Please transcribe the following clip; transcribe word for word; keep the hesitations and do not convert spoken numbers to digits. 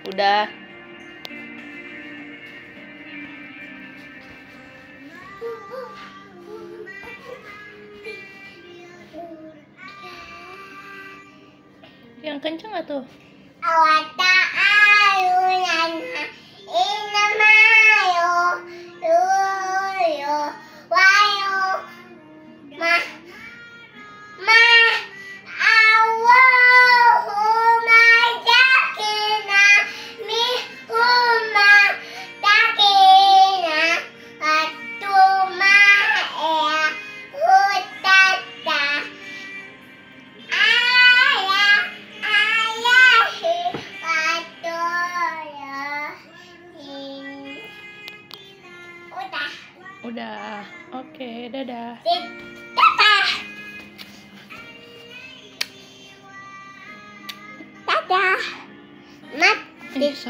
Udah. Yang kenceng gak tuh? Awata ayunana inamayo luyo wayo ma ma Allahumma jakina mi huma takina atuma ea hutata Udah. Oke, dadah. Dadah. Dadah. Mati. Eh,